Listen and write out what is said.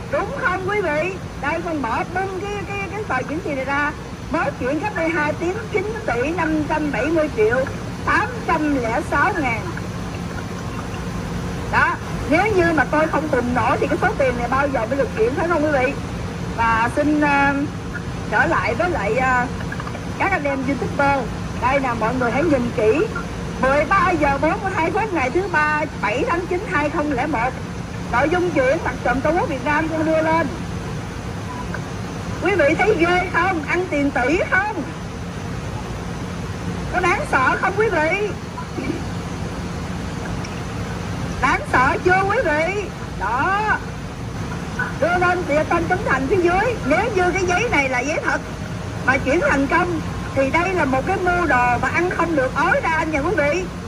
Đúng không quý vị? Đây con mở bung cái tờ chuyển tiền này ra. Mới chuyển cách đây 2 tiếng 9 tỷ 570 triệu 806 ngàn. Đó, nếu như mà tôi không cùng nổi thì cái số tiền này bao giờ mới được chuyển, phải không quý vị? Và xin trở lại với lại các anh em YouTuber. Đây là mọi người hãy nhìn kỹ. 13 giờ 42 phút ngày thứ ba 7 tháng 9 2001. Nội dung chuyện Mặt trận Tổ quốc Việt Nam con đưa lên. Quý vị thấy ghê không? Ăn tiền tỷ không? Có đáng sợ không quý vị? Đáng sợ chưa quý vị? Đó, đưa lên địa tên Trấn Thành phía dưới. Nếu như cái giấy này là giấy thật mà chuyển thành công thì đây là một cái mưu đồ mà ăn không được ói ra nha quý vị.